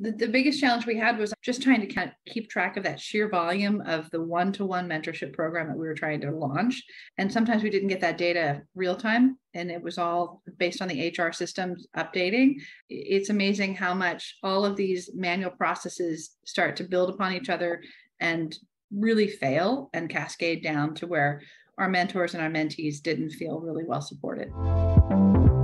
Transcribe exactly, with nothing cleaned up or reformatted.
The, the biggest challenge we had was just trying to kind of keep track of that sheer volume of the one-to-one mentorship program that we were trying to launch. And sometimes we didn't get that data real time, and it was all based on the H R systems updating. It's amazing how much all of these manual processes start to build upon each other and really fail and cascade down to where our mentors and our mentees didn't feel really well supported.